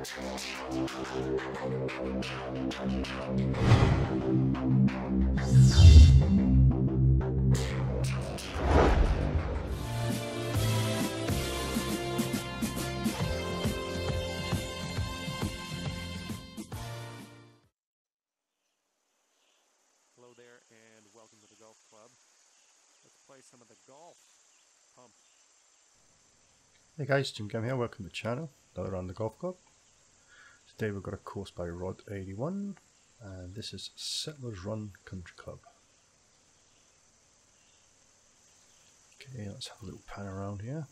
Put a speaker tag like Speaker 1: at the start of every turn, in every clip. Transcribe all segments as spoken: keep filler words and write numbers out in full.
Speaker 1: Hello there and welcome to the Golf Club. Let's play some of the golf pump.
Speaker 2: Hey guys, Jim Gam here, welcome to the channel, another round the Golf Club. Today we've got a course by Rod eighty-one and this is Settlers Run Country Club. Okay, let's have a little pan around here.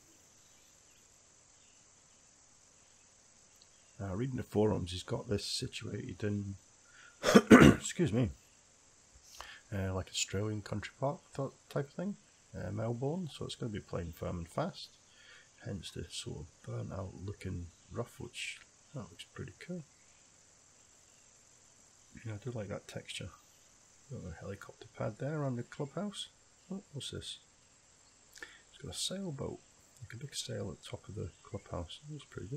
Speaker 2: Now reading the forums, he's got this situated in, excuse me, Uh, like Australian country park type of thing, uh, Melbourne, so it's going to be playing firm and fast, hence the sort of burnt out looking rough, which that looks pretty cool. Yeah, I do like that texture. Got a helicopter pad there around the clubhouse. Oh, what's this? It's got a sailboat, like a big sail at the top of the clubhouse. That looks pretty good.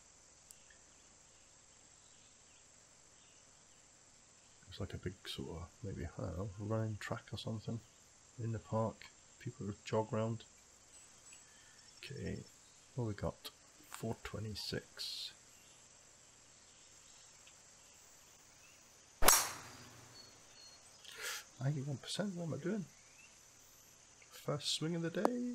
Speaker 2: It's like a big sort of, maybe, I don't know, running track or something in the park. People jog round. Okay, what we got? four twenty-six. ninety-one percent, what am I doing? First swing of the day.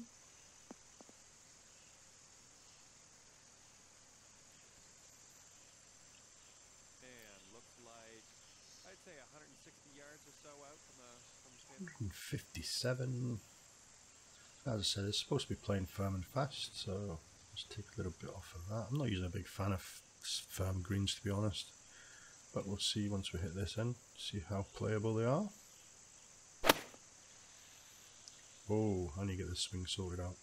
Speaker 1: I'd say one hundred sixty yards or so out from the, from the pin.
Speaker 2: one hundred fifty-seven. As I said, it's supposed to be playing firm and fast, so let's take a little bit off of that. I'm not usually a big fan of firm greens, to be honest, but we'll see once we hit this in, see how playable they are. Oh, I need to get this swing sorted out.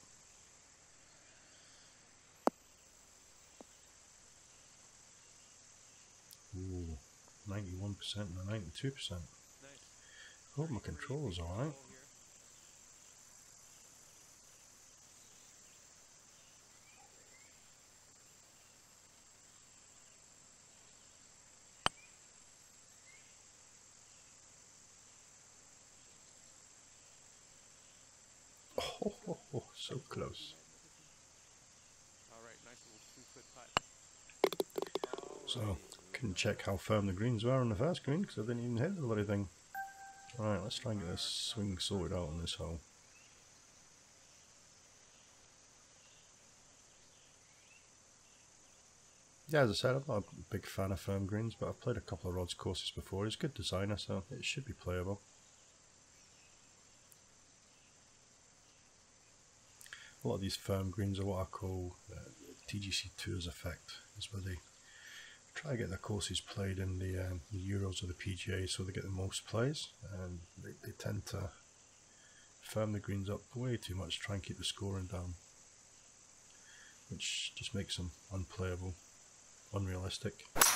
Speaker 2: Ooh. ninety-one percent and ninety-two percent.
Speaker 1: Nice.
Speaker 2: I hope my controller's alright. Oh, oh, oh, so close.
Speaker 1: Alright, nice little two foot putt.
Speaker 2: So, couldn't check how firm the greens were on the first green because I didn't even hit the bloody thing. Alright, let's try and get this swing sorted out on this hole. Yeah, as I said, I'm not a big fan of firm greens, but I've played a couple of Rod's courses before. He's a good designer, so it should be playable. A lot of these firm greens are what I call uh, T G C Tours effect. Is where they try to get their courses played in the, um, the Euros or the P G A so they get the most plays, and they, they tend to firm the greens up way too much to try and keep the scoring down, which just makes them unplayable, unrealistic.
Speaker 1: Nice,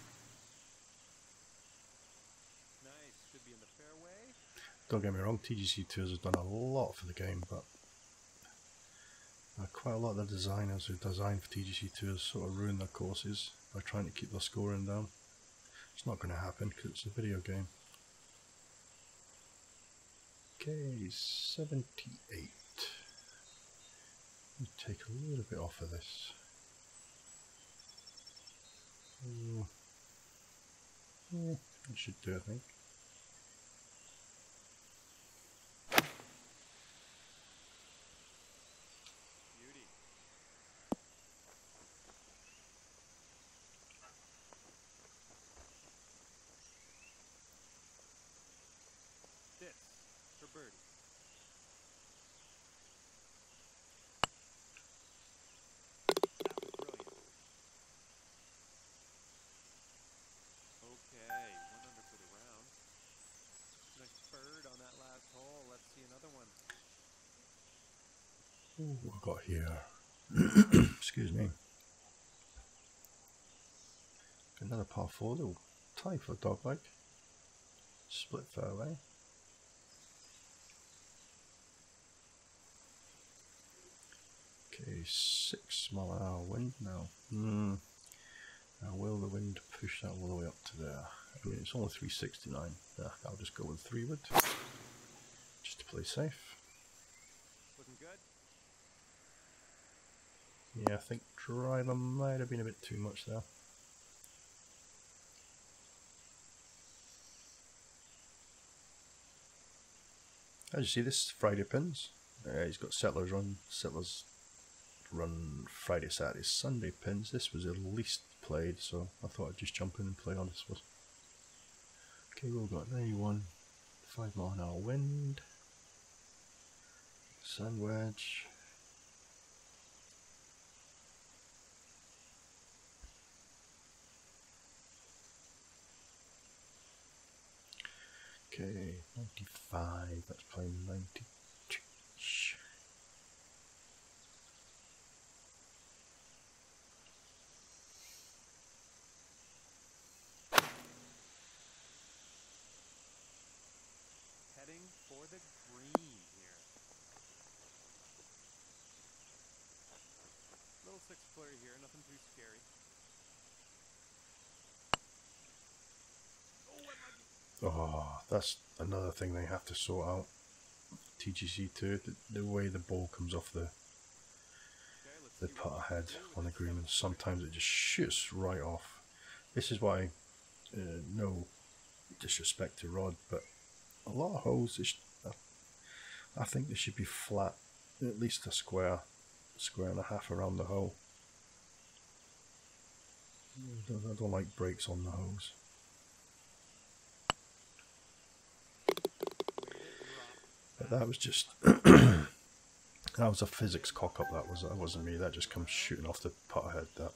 Speaker 1: should be in the fairway.
Speaker 2: Don't get me wrong, T G C Tours has done a lot for the game, but uh, quite a lot of the designers who design for T G C Tours sort of ruin their courses by trying to keep their scoring down. It's not going to happen because it's a video game. Okay, seventy-eight. Let me take a little bit off of this. Uh, yeah, that should do, I think.
Speaker 1: For birdie. That was brilliant. Okay, one under for the round. Nice bird on that last hole. Let's see another one.
Speaker 2: Ooh, what I got here? Excuse me. Another par four, little tight for a dog leg. Split fairway. Okay, six mile an hour wind now. Mm. Now push that all the way up to there. I mean, it's only three sixty-nine. Yeah, I'll just go with three wood, just to play safe.
Speaker 1: Looking good.
Speaker 2: Yeah, I think driver might have been a bit too much there. As you see, this is Friday pins. Uh, he's got settlers run, settlers run Friday, Saturday, Sunday pins. This was the least played, so I thought I'd just jump in and play on this one. Okay, we've got ninety-one, five mile an hour wind, sand wedge. Okay, ninety-five, let's play ninety-two.
Speaker 1: Heading for the green here. Little six flurry here, nothing too scary.
Speaker 2: Oh, that's another thing they have to sort out. T G C two, the, the way the ball comes off the the putter head on the green, and sometimes it just shoots right off. This is why, uh, no disrespect to Rod, but a lot of holes, sh uh, I think they should be flat, at least a square, square and a half around the hole. I don't, I don't like breaks on the hose. But that was just that was a physics cock up. That was that wasn't me. That just comes shooting off the putter head. That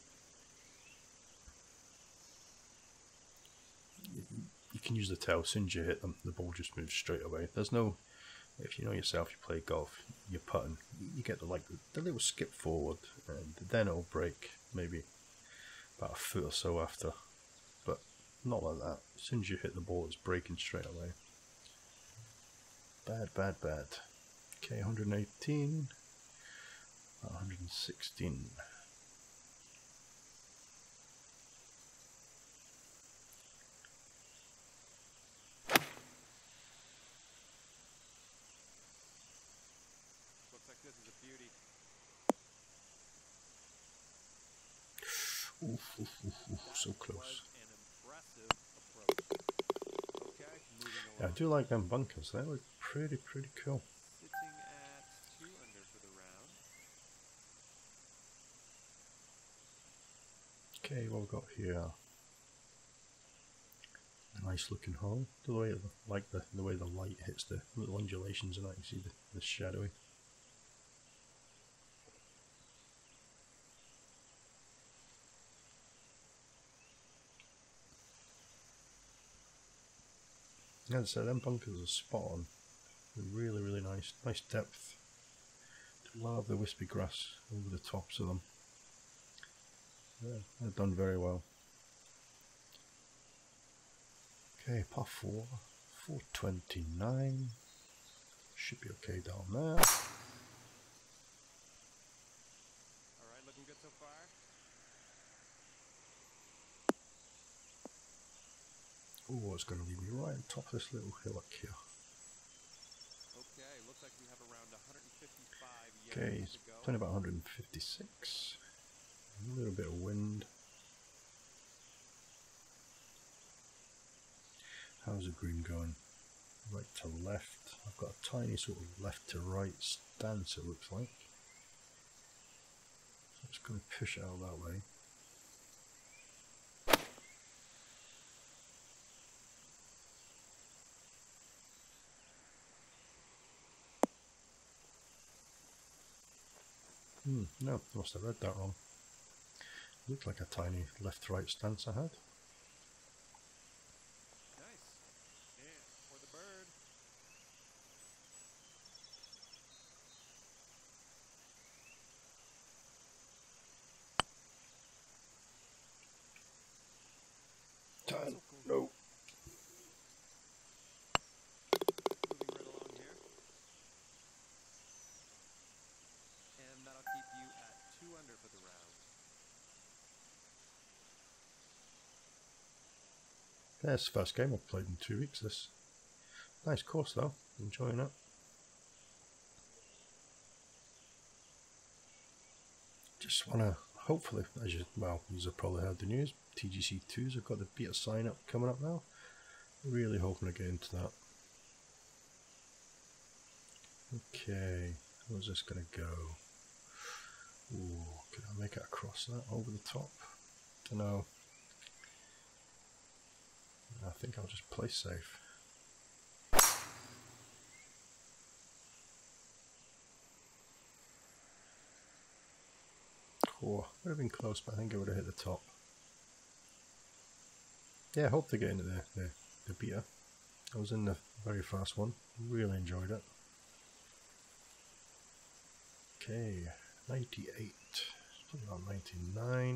Speaker 2: you, you can use the tail. As soon as you hit them, the ball just moves straight away. There's no, if you know yourself, you play golf, you're putting, you get the like the, the little skip forward, and then it'll break maybe about a foot or so after, but not like that. As soon as you hit the ball, it's breaking straight away. Bad, bad, bad. Okay, one hundred eighteen, one hundred sixteen.
Speaker 1: Looks like this is a beauty.
Speaker 2: Oof, oof, oof, oof, so close.
Speaker 1: An impressive approach. Okay, moving along.
Speaker 2: Yeah, I do like them bunkers. They look pretty, pretty cool.
Speaker 1: Sitting at two under for the round.
Speaker 2: Okay, what we've got here. A nice looking hole. The way, the, like the the way the light hits the little undulations, and I can see the, the shadowy. As I said, them bunkers are spot on. They're really, really nice. Nice depth. Love the wispy grass over the tops of them. Yeah, they're done very well. Okay, par four, four twenty-nine. Should be okay down there.
Speaker 1: Alright, looking good so far.
Speaker 2: Oh, it's going to leave me right on top of this little hillock here.
Speaker 1: Okay, looks like we have around one hundred fifty-five yards
Speaker 2: Okay, he's
Speaker 1: to go.
Speaker 2: playing about one hundred fifty-six. A little bit of wind. How's the green going? Right to left. I've got a tiny sort of left to right stance, it looks like. So I'm just going to push it out that way. Hmm, no, I must have read that wrong. Looked like a tiny left-right stance I had.
Speaker 1: Nice. And for the bird.
Speaker 2: Ten.
Speaker 1: So cool.
Speaker 2: No.
Speaker 1: Moving right along here. And that'll keep you at two under for the round.
Speaker 2: Yeah, it's the first game I've played in two weeks. This nice course though, enjoying it. Just wanna, hopefully, as you well, you've probably heard the news, T G C twos have got the beta sign up coming up now. Really hoping to get into that. Okay, where's this gonna go? Ooh, can I make it across that over the top? Don't know. I think I'll just play safe. Oh, would have been close, but I think it would have hit the top. Yeah, I hope to get into the, the, the beta. I was in the very first one, really enjoyed it. Okay, ninety-eight, something about ninety-nine.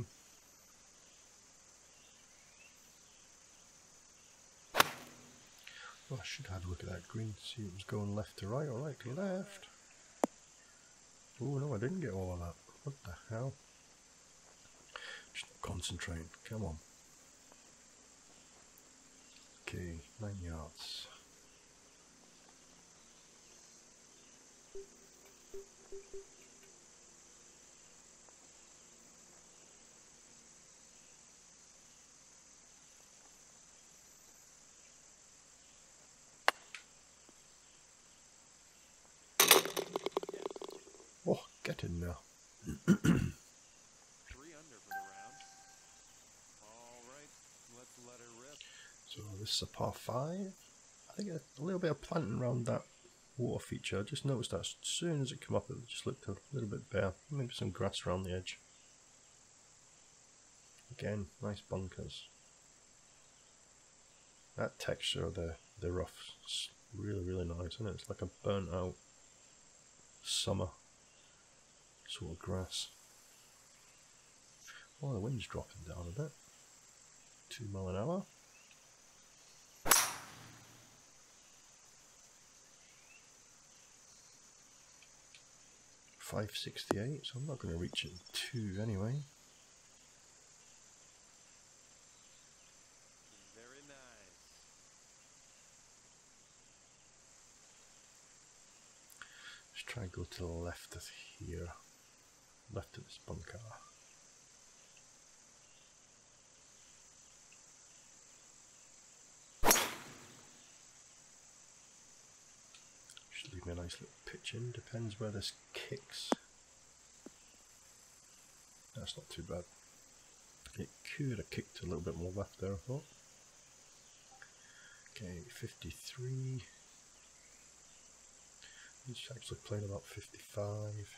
Speaker 2: Oh, I should have had a look at that green, see it was going left to right or right to left. Oh no, I didn't get all of that. What the hell? Just not concentrating, come on. Okay, nine yards. Oh, get in there.
Speaker 1: Three under for the round. All right, let's let her rip.
Speaker 2: So this is a par five. I think a, a little bit of planting around that water feature. I just noticed that as soon as it came up, it just looked a little bit bare. Maybe some grass around the edge. Again, nice bunkers. That texture of the the rough is really really nice, isn't it? It's like a burnt out summer sort of grass. Oh, the wind's dropping down a bit. Two mile an hour. five sixty-eight, so I'm not going to reach it in two anyway.
Speaker 1: Very nice.
Speaker 2: Just try and go to the left of here. Left of this bunker. Should leave me a nice little pitch in, depends where this kicks. That's not too bad. It could have kicked a little bit more left there, I thought. Okay, fifty-three. He's actually playing about fifty-five.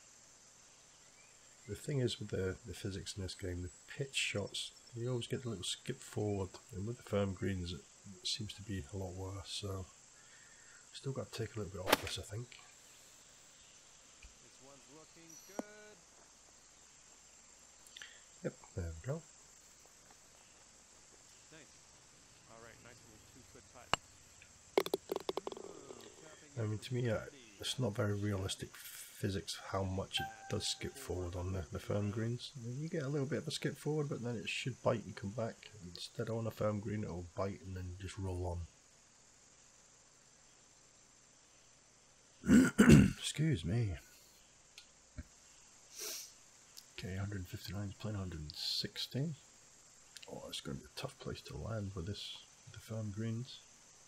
Speaker 2: The thing is with the, the physics in this game, the pitch shots, you always get a little skip forward, and with the firm greens it, it seems to be a lot worse, so still got to take a little bit off this, I think.
Speaker 1: This one's looking good.
Speaker 2: Yep, there we go.
Speaker 1: Nice. Alright, nice little two foot putt. Ooh,
Speaker 2: I mean, to me, uh, it's not very realistic physics how much it does skip forward on the, the firm greens. I mean, you get a little bit of a skip forward, but then it should bite and come back. Instead, on a firm green, it will bite and then just roll on. Excuse me. Okay, one fifty-nine is playing one sixty. Oh, it's going to be a tough place to land with this, with the firm greens.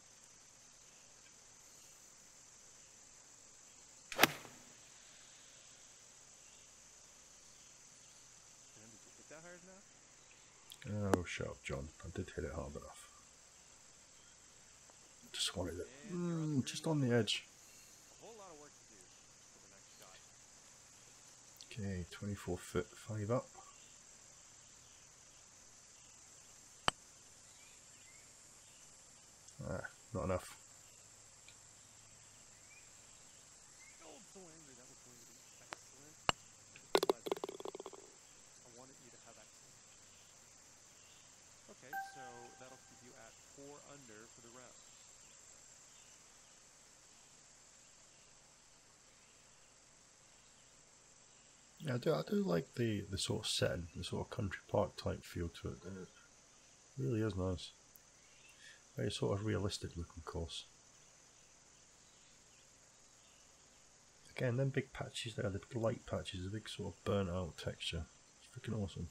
Speaker 1: And did you hit that hard enough?
Speaker 2: Oh, shut up, John. I did hit it hard enough. Just wanted it. Mm, just on the edge.
Speaker 1: A whole lot of work to do for the next shot.
Speaker 2: Okay, twenty-four foot, five up. Ah, not enough.
Speaker 1: Oh, so angry. That was going to be excellent. It was. I wanted you to have excellent. Okay, so that'll keep you at four under for the round.
Speaker 2: Yeah, I do. I do like the the sort of setting, the sort of country park type feel to it. It really is nice. Very sort of realistic looking course. Again, them big patches there, the big light patches, the big sort of burnt out texture. It's freaking awesome.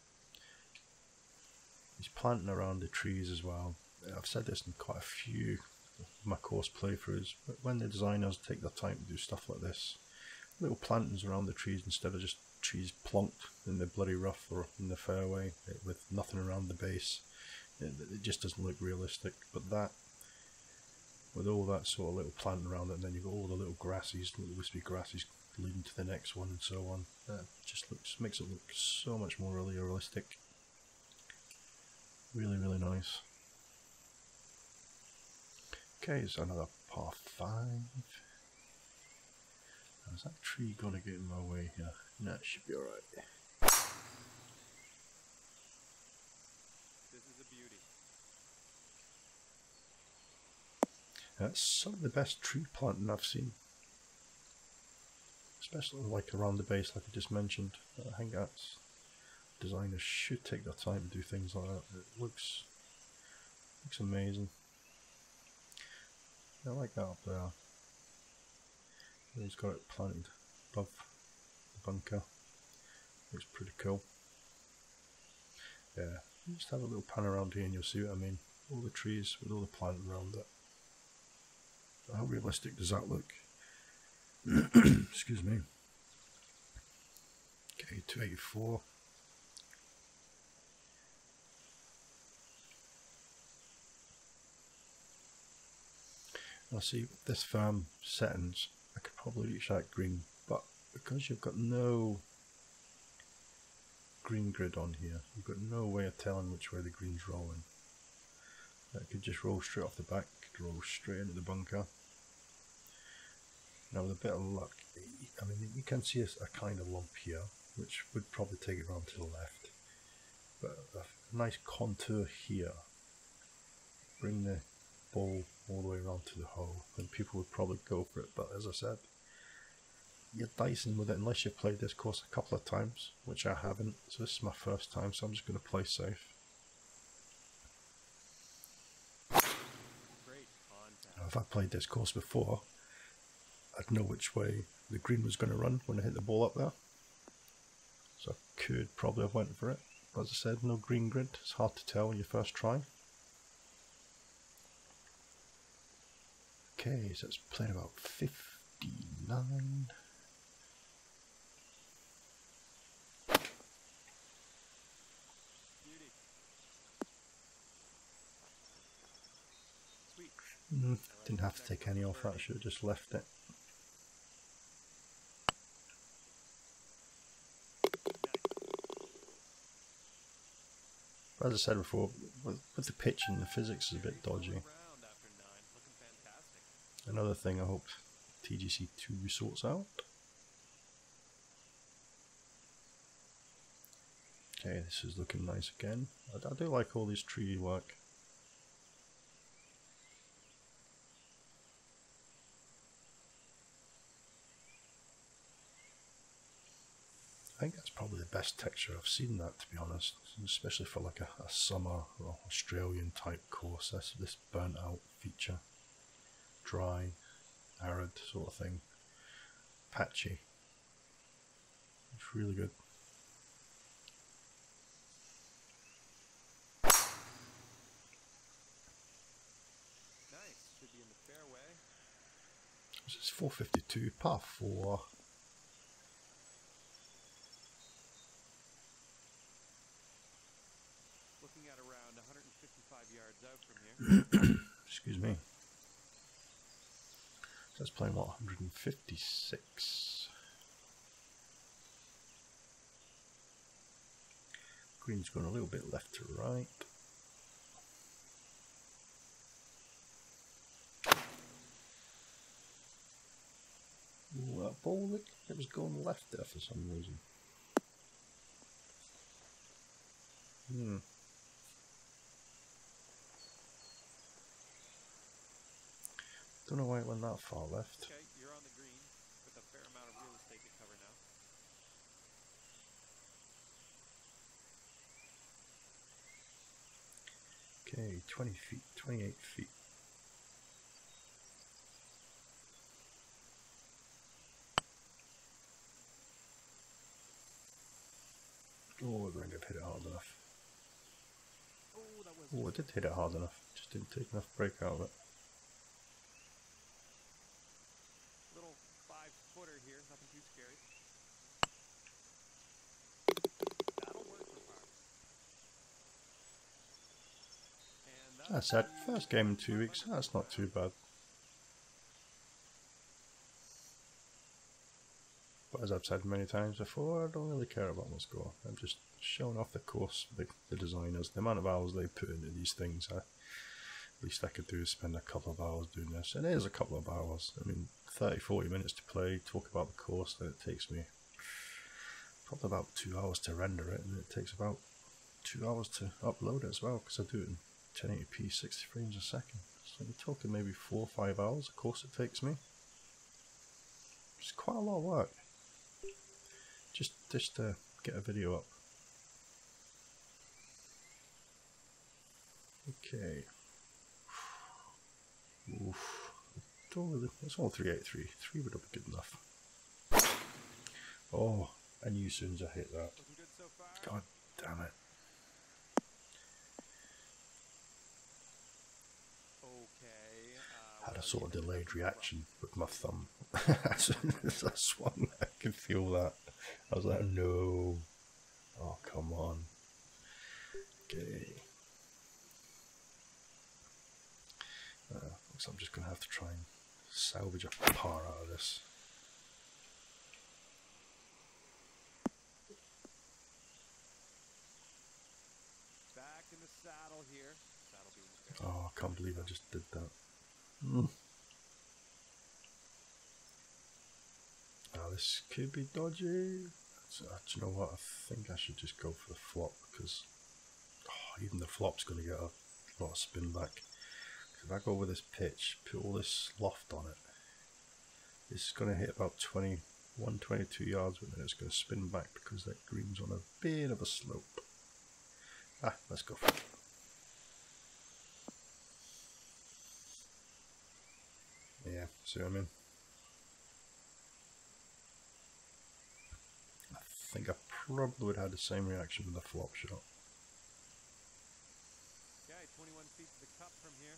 Speaker 2: He's planting around the trees as well. I've said this in quite a few of my course playthroughs, but when the designers take their time to do stuff like this, little plantings around the trees instead of just trees plonked in the bloody rough or in the fairway with nothing around the base, it, it just doesn't look realistic. But that, with all that sort of little plant around it, and then you've got all the little grasses, little wispy grasses leading to the next one and so on, that just looks makes it look so much more really realistic. Really, really nice. Okay, so another par five. Is that tree gonna get in my way here? No, it should be alright.
Speaker 1: This is a beauty.
Speaker 2: That's some of the best tree planting I've seen. Especially like around the base, like I just mentioned. I think that's designers should take their time to do things like that. It looks looks amazing. I like that up there. He's got it planted above the bunker. Looks pretty cool. Yeah, just have a little pan around here and you'll see what I mean. All the trees with all the plant around it. How realistic does that look? Excuse me. Okay, two eighty-four. Now see, with this firm settings, I could probably reach that green, but because you've got no green grid on here, you've got no way of telling which way the green's rolling. That could just roll straight off the back, could roll straight into the bunker. Now with a bit of luck, I mean you can see a, a kind of lump here, which would probably take it around to the left. But a, a nice contour here, bring the ball all the way around to the hole, and people would probably go for it. But as I said, you're dicing with it unless you've played this course a couple of times, which I haven't, so this is my first time, so I'm just going to play safe.
Speaker 1: Great contact.
Speaker 2: Now, if I played this course before, I'd know which way the green was going to run when I hit the ball up there, so I could probably have went for it. But as I said, no green grid, it's hard to tell when you first try. Okay, so it's playing about fifty-nine.
Speaker 1: Beauty. Sweet.
Speaker 2: Mm, didn't have to take any off that, should have just left it. But as I said before, with, with the pitch and the physics is a bit dodgy. Another thing I hope T G C two sorts out. Okay, this is looking nice again. I, I do like all this tree work. I think that's probably the best texture I've seen that, to be honest, especially for like a, a summer or Australian type course. That's this burnt out feature. Dry, arid sort of thing, patchy. It's really good.
Speaker 1: Nice, should be in the fairway.
Speaker 2: This is four fifty-two, par four.
Speaker 1: Looking at around one hundred fifty-five yards out from here.
Speaker 2: Excuse me. So that's playing what, one hundred fifty-six. Green's going a little bit left to right. Ooh, that ball, it, it was going left there for some reason. Hmm. Don't know why it went that far left.
Speaker 1: Okay, you're on the green with a fair amount of real estate to cover now.
Speaker 2: Okay, twenty feet, twenty-eight feet. Oh, I might have hit it hard enough.
Speaker 1: Oh, that was.
Speaker 2: Oh, I did hit it hard enough. Just didn't take enough break out of it.
Speaker 1: Little five footer here, nothing too scary. That'll work for par. And that
Speaker 2: That's it. First game in two weeks. That's not too bad. But as I've said many times before, I don't really care about my score. I'm just showing off the course, the, the designers, the amount of hours they put into these things. I, at least I could do is spend a couple of hours doing this. And it is a couple of hours. I mean, thirty, forty minutes to play, talk about the course, then it takes me probably about two hours to render it, and it takes about two hours to upload it as well, because I do it in ten eighty p, sixty frames a second. So you're talking maybe four or five hours, of course it takes me. It's quite a lot of work. Just, just to get a video up. Okay. Oof. Don't really, it's all three eighty-three. Three would have been good enough. Oh, I knew as soon as I hit that.
Speaker 1: looking good so far.
Speaker 2: God damn it.
Speaker 1: Okay. Uh,
Speaker 2: Had a
Speaker 1: well,
Speaker 2: sort of
Speaker 1: you-
Speaker 2: delayed reaction with my thumb. As soon as I swung, I could feel that. I was like, no. Oh, come on. Okay. Uh, looks like I'm just going to have to try and salvage a par out of this.
Speaker 1: Back in the saddle here. Saddle being fair.
Speaker 2: Oh, I can't believe I just did that. Mm. Now this could be dodgy. So, uh, do you know what? I think I should just go for the flop, because oh, even the flop's going to get a lot of spin back. If I go with this pitch, put all this loft on it, it's going to hit about twenty-one, twenty-two yards, but then it's going to spin back because that green's on a bit of a slope. Ah, let's go for it. Yeah, see what I mean? I think I probably would have had the same reaction with the flop shot.
Speaker 1: Okay, twenty-one feet to the cup from here.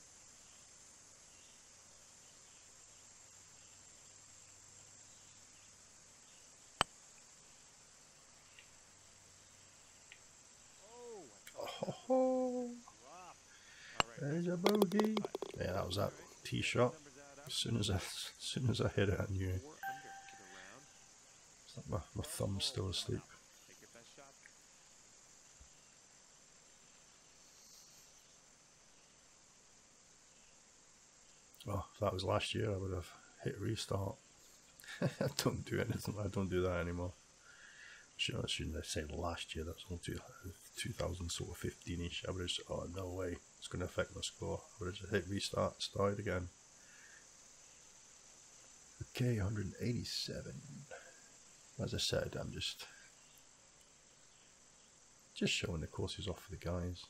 Speaker 1: Oh,
Speaker 2: Oh, ho, ho.
Speaker 1: rough. All right.
Speaker 2: There's a bogey. Yeah, that was that tee shot.
Speaker 1: Numbers add up.
Speaker 2: As soon as I, as soon as I hit it, I knew.
Speaker 1: Four under for the round.
Speaker 2: It's like my, my thumb's still asleep.
Speaker 1: Take your best shot.
Speaker 2: Oh, if that was last year, I would have hit restart. I don't do anything. I don't do that anymore. Sure, I shouldn't have said last year. That's only two thousand sort of fifteen-ish. I would have said, oh no way, it's going to affect my score. I would have just hit restart, started again. Okay, one hundred eighty-seven. As I said, I'm just just showing the courses off for the guys.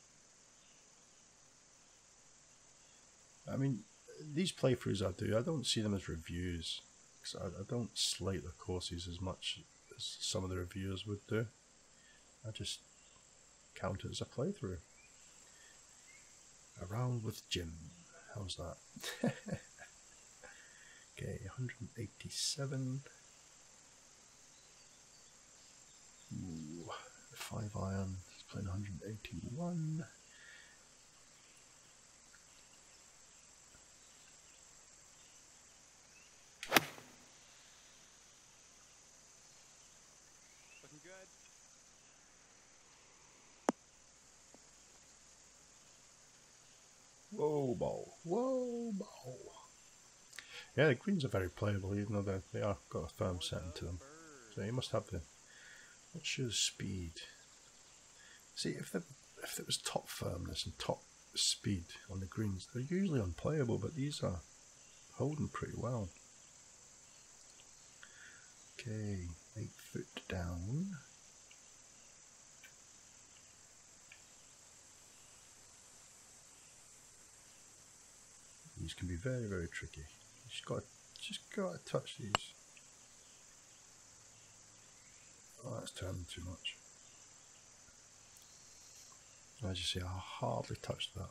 Speaker 2: I mean, these playthroughs I do, I don't see them as reviews. Cause I, I don't slate the courses as much as some of the reviewers would do. I just count it as a playthrough. Around with Jim. How's that? Okay, one hundred eighty-seven. Ooh, five iron. He's playing one hundred eighty-one.
Speaker 1: Looking good.
Speaker 2: Whoa, ball. Whoa, ball. Yeah, the greens are very playable, even though they, they are got a firm setting to them. So you must have the. What's your speed? See, if the if it was top firmness and top speed on the greens, they're usually unplayable, but these are holding pretty well. Okay, eight foot down. these can be very, very tricky. You just got, just got to touch these. Oh, that's turning too much. As you see, I hardly touched that.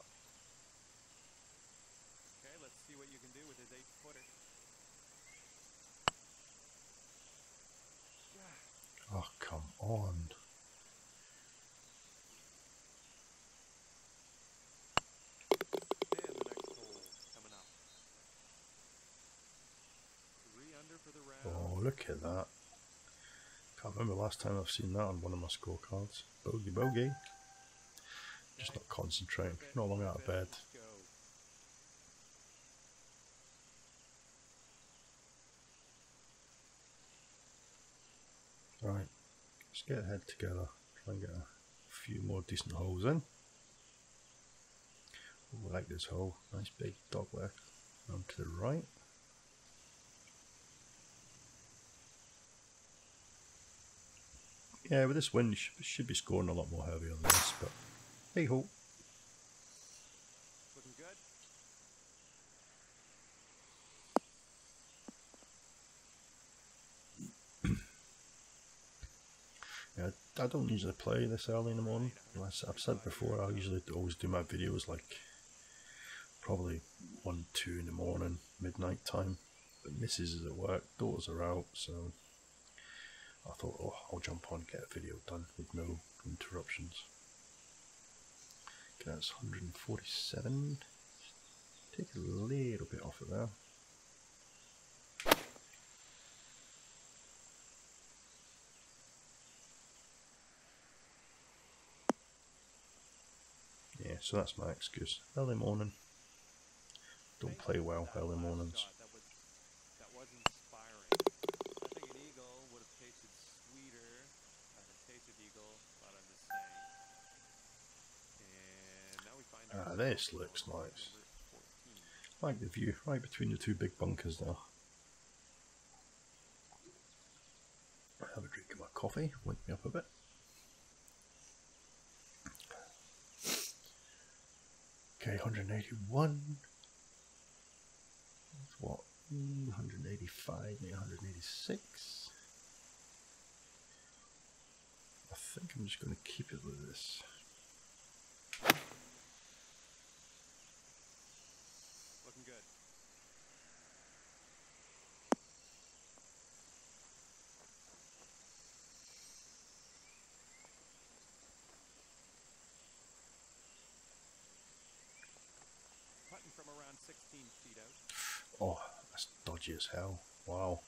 Speaker 1: Okay, let's see what you can do with his eight footer. Yeah.
Speaker 2: Oh, come on.
Speaker 1: And the next hole coming up. Three under for the round.
Speaker 2: Oh, look at that. Can't remember last time I've seen that on one of my scorecards. Bogey, bogey. Just
Speaker 1: Okay.
Speaker 2: not concentrating.
Speaker 1: Perfect,
Speaker 2: Not long out of bed.
Speaker 1: perfect. Let's go.
Speaker 2: Right. Let's get our head together. Try and get a few more decent holes in. Ooh, I like this hole. Nice big dog leg. Round to the right. Yeah, with this wind, you should, should be scoring a lot more heavier than this, but hey ho.
Speaker 1: Looking good.
Speaker 2: Yeah, I don't usually play this early in the morning. As I've said before, I usually always do my videos like probably one, two in the morning, midnight time. But Missus is at work, daughters are out, so I thought, oh, I'll jump on, get a video done with no interruptions. Okay, that's one hundred forty-seven. Take a little bit off it there. Yeah, so that's my excuse. Early morning. Don't play well early mornings.
Speaker 1: That was, that was inspiring. I think an eagle would have tasted sweeter. I had a tasted eagle, but I'm just saying. And now we find
Speaker 2: Ah,
Speaker 1: ourselves
Speaker 2: this
Speaker 1: on
Speaker 2: looks
Speaker 1: hole
Speaker 2: nice.
Speaker 1: number fourteen.
Speaker 2: Like the view, right between the two big bunkers there. Have a drink of my coffee, wake me up a bit. Okay, one hundred eighty-one. That's what? one hundred eighty-five, maybe one hundred eighty-six. I think I'm just going to keep it with this.
Speaker 1: Looking good. Putting from around sixteen feet out.
Speaker 2: Oh, that's dodgy as hell. Wow.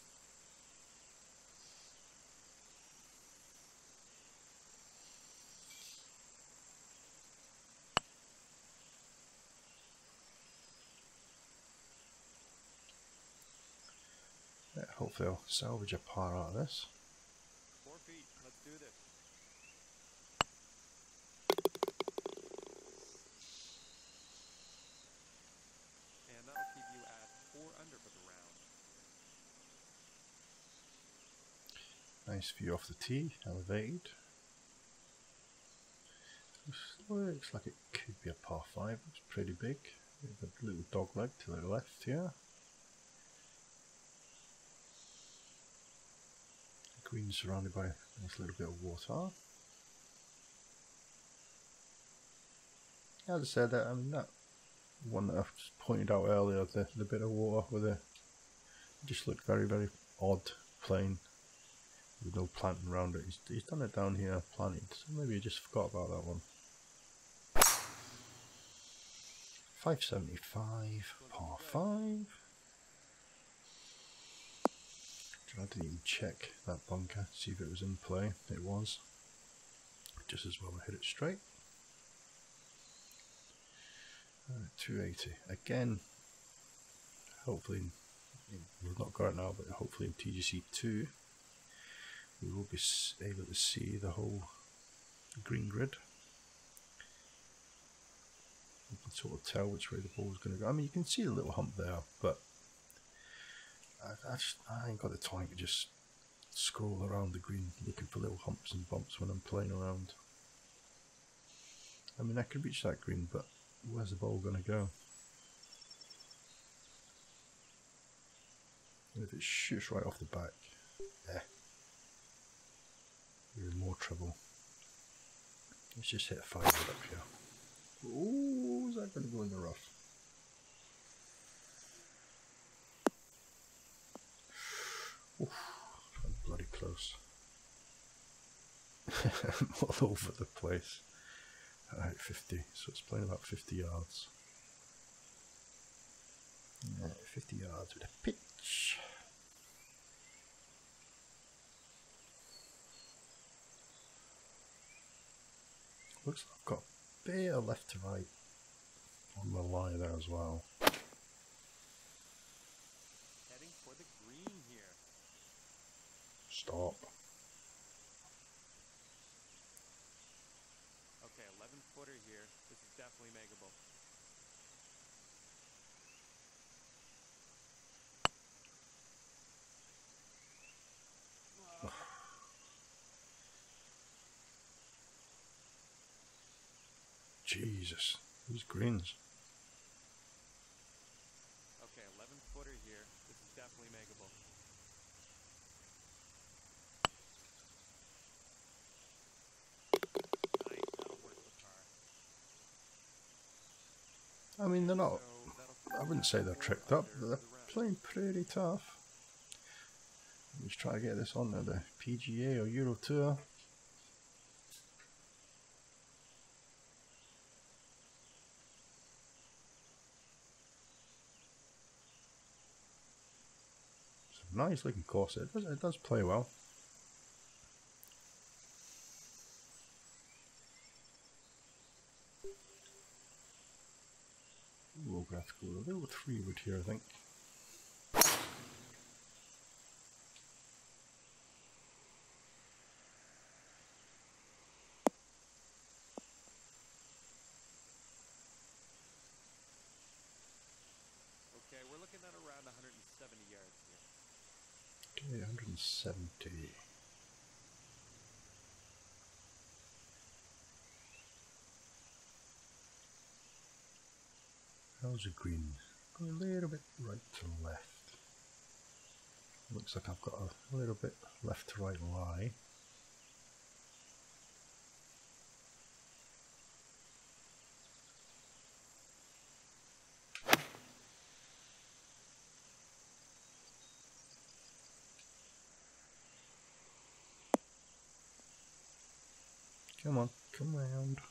Speaker 2: Yeah, hopefully I'll salvage a par out of this.
Speaker 1: Four feet. Let's do this. And that'll keep you at four under for the round.
Speaker 2: Nice view off the tee, elevated. Looks like it could be a par five. It's pretty big. With a little dog leg to the left here. Green surrounded by a nice little bit of water. As I said, I mean that one that I've just pointed out earlier, the, the bit of water with it, it just looked very, very odd, plain, with no planting around it. He's, he's done it down here, planted, so maybe he just forgot about that one. five seventy-five, par five. I didn't even check that bunker, see if it was in play. It was. Just as well I hit it straight. Uh, two eighty. Again, hopefully, we've not got it now, but hopefully in T G C two, we will be able to see the whole green grid. You can sort of tell which way the ball is going to go. I mean, you can see the little hump there, but I, I, just, I ain't got the time to just scroll around the green looking for little humps and bumps when I'm playing around. I mean, I can reach that green, but where's the ball going to go? And if it shoots right off the back, eh, you're in more trouble. Let's just hit a five wood up here. Oh, is that going to go in the rough? Oof, I'm bloody close. I'm all over the place. Alright, fifty, so it's playing about fifty yards. Yeah, fifty yards with a pitch. Looks like I've got a bit of left to right on the line there as well.
Speaker 1: Heading for the green here.
Speaker 2: Stop.
Speaker 1: Okay, eleven footer here. This is definitely makeable. Whoa.
Speaker 2: Jesus, these greens.
Speaker 1: Okay, eleven footer here. This is definitely makeable. Nice, that'll work for par.
Speaker 2: I mean, they're not,
Speaker 1: So that'll
Speaker 2: I wouldn't say they're tricked up, but they're playing pretty tough. Let's try to get this onto the P G A or Euro Tour. It's a nice looking course. It does, it does play well. Ooh, we're going to have to go with a little three wood here, I think.
Speaker 1: Okay, we're looking at around one hundred seventy yards here.
Speaker 2: Okay, one hundred seventy. How's the green? Going a little bit right to left. Looks like I've got a little bit left to right lie. Come on, come round.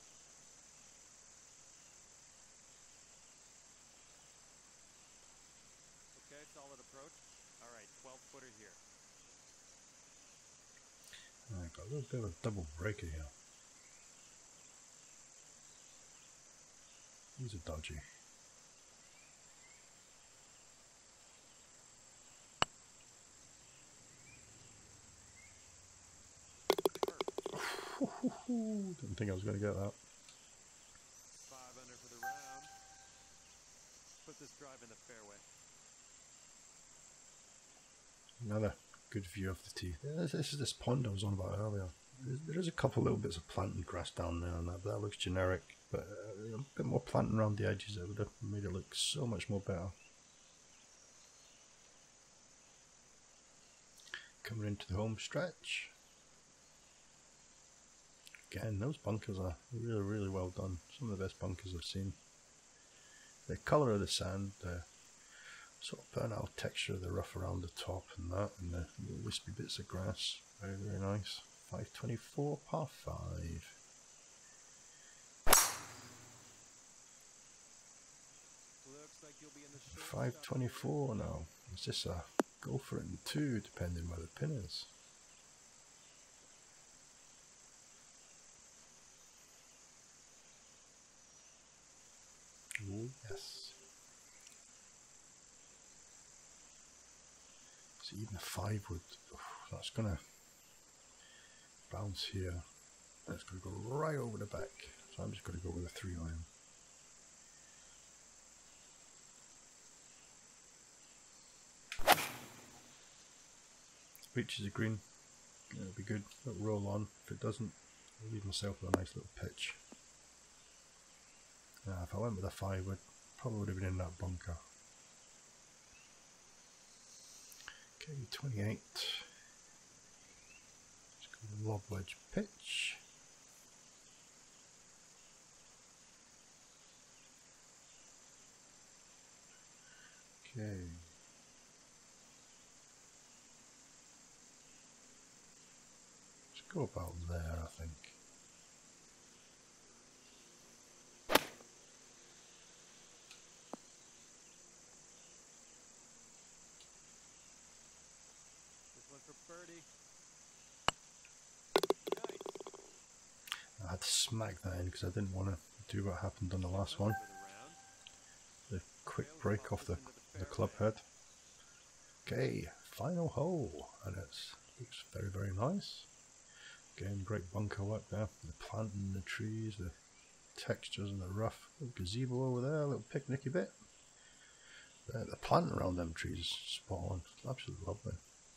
Speaker 1: Okay, solid approach. Alright, twelve footer here.
Speaker 2: I got a little bit of a double breaker here. These are dodgy. Didn't think I was going to get that.
Speaker 1: Five under for the round. Put this drive in the fairway.
Speaker 2: Another good view of the tee. This is this pond I was on about earlier. There is a couple little bits of planted grass down there, and that, but that looks generic. But uh, a bit more planting around the edges, it would have made it look so much more better. Coming into the home stretch. Again, those bunkers are really, really well done. Some of the best bunkers I've seen. The colour of the sand, the sort of burnt out texture of the rough around the top and that, and the little wispy bits of grass. Very, very nice. five twenty-four, par five.
Speaker 1: Looks like you'll be in the short
Speaker 2: five twenty-four now. It's just a go for it in two, depending where the pin is. Oh, yes. So even a five would, oh, that's going to bounce here. That's going to go right over the back. So I'm just going to go with a three iron. Reaches a green. It'll be good. It'll roll on. If it doesn't, I'll leave myself with a nice little pitch. Uh, if I went with a five wood, probably would have been in that bunker. Okay, twenty-eight. Let's go lob wedge pitch. Okay. Let's go about there, I think.
Speaker 1: This one's for birdie.
Speaker 2: I had to smack that in because I didn't want to do what happened on the last one. The quick break off the, the club head. Okay, final hole, and it looks very, very nice. Again, great bunker work there. The planting, the trees, the textures and the rough. Little gazebo over there, a little picnicky bit. The, the plant around them trees is spot on. Absolutely lovely.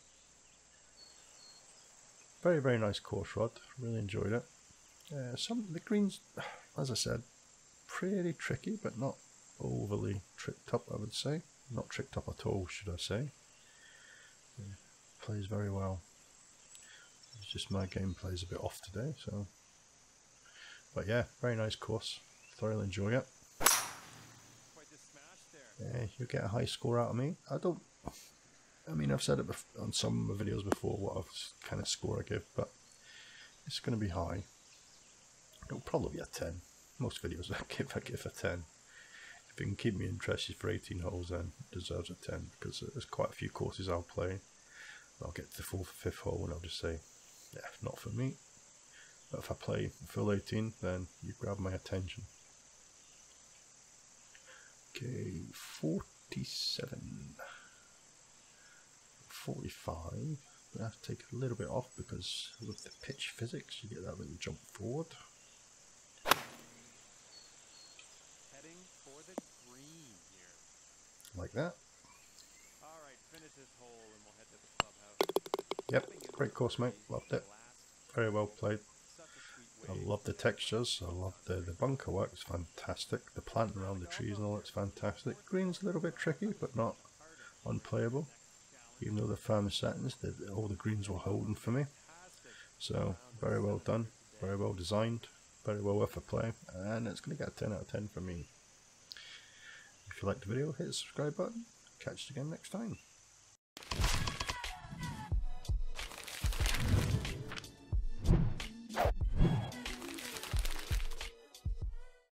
Speaker 2: Very, very nice course rod. Really enjoyed it. Uh, some the greens, as I said, pretty tricky, but not overly tricked up, I would say. Not tricked up at all, should I say. Yeah, plays very well. It's just my gameplay is a bit off today, so. But yeah, very nice course. Thoroughly enjoy it.
Speaker 1: Quite the smash there.
Speaker 2: Yeah, you'll get a high score out of me. I don't. I mean, I've said it bef on some videos before what kind of score I give, but it's going to be high. It'll probably be a ten. Most videos I give, I give a ten. If it can keep me interested for eighteen holes, then it deserves a ten, because there's quite a few courses I'll play. I'll get to the fourth or fifth hole and I'll just say, yeah, not for me. But if I play full eighteen, then you grab my attention. Okay, forty-seven. forty-five. I have to take a little bit off because with the pitch physics, you get that little jump forward.
Speaker 1: Heading for the green here.
Speaker 2: Like that.
Speaker 1: Alright, finish this hole and we'll head to the clubhouse.
Speaker 2: Yep, great course, mate. Loved it. Very well played. I love the textures. I love the, the bunker work. It's fantastic. The plant around the trees and all, it's fantastic. Green's a little bit tricky, but not unplayable. Even though the firm settings, the, all the greens were holding for me. So, very well done. Very well designed. Very well worth a play. And it's going to get a ten out of ten from me. If you liked the video, hit the subscribe button. Catch you again next time.